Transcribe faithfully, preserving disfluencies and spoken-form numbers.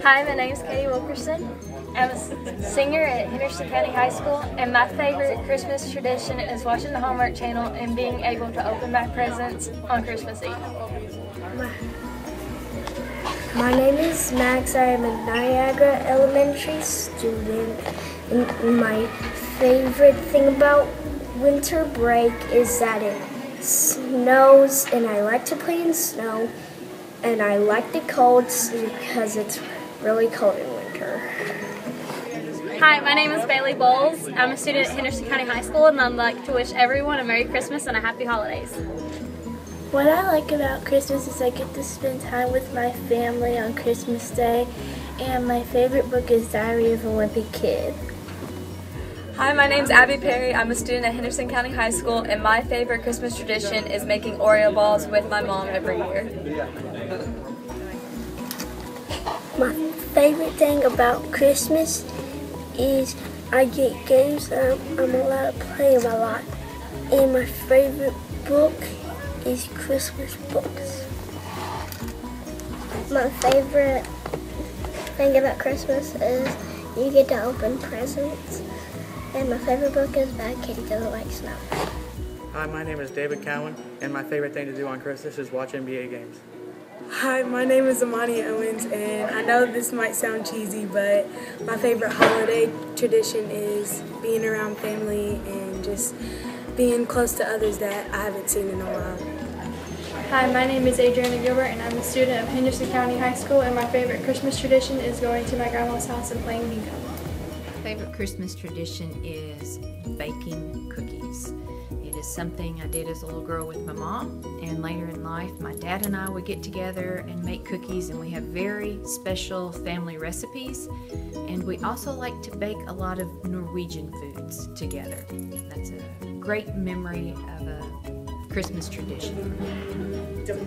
Hi, my name is Katie Wilkerson. I'm a singer at Henderson County High School, and my favorite Christmas tradition is watching the Hallmark Channel and being able to open my presents on Christmas Eve. My, my name is Max. I am a Niagara Elementary student, and my favorite thing about winter break is that it snows, and I like to play in snow, and I like the cold because it's really cold in winter. Hi, my name is Bailey Bowles. I'm a student at Henderson County High School, and I'd like to wish everyone a Merry Christmas and a Happy Holidays. What I like about Christmas is I get to spend time with my family on Christmas Day, and my favorite book is Diary of a Wimpy Kid. Hi, my name's Abby Perry. I'm a student at Henderson County High School, and my favorite Christmas tradition is making Oreo balls with my mom every year. My favorite thing about Christmas is I get games that I'm, I'm allowed to play them a lot. And my favorite book is Christmas books. My favorite thing about Christmas is you get to open presents. And my favorite book is Bad Kitty Doesn't Like Snow. Hi, my name is David Cowan, and my favorite thing to do on Christmas is watch N B A games. Hi, my name is Amani Owens, and I know this might sound cheesy, but my favorite holiday tradition is being around family and just being close to others that I haven't seen in a while. Hi, my name is Adriana Gilbert, and I'm a student of Henderson County High School, and my favorite Christmas tradition is going to my grandma's house and playing bingo. My favorite Christmas tradition is baking cookies. It is something I did as a little girl with my mom, and later in life my dad and I would get together and make cookies, and we have very special family recipes, and we also like to bake a lot of Norwegian foods together. That's a great memory of a Christmas tradition.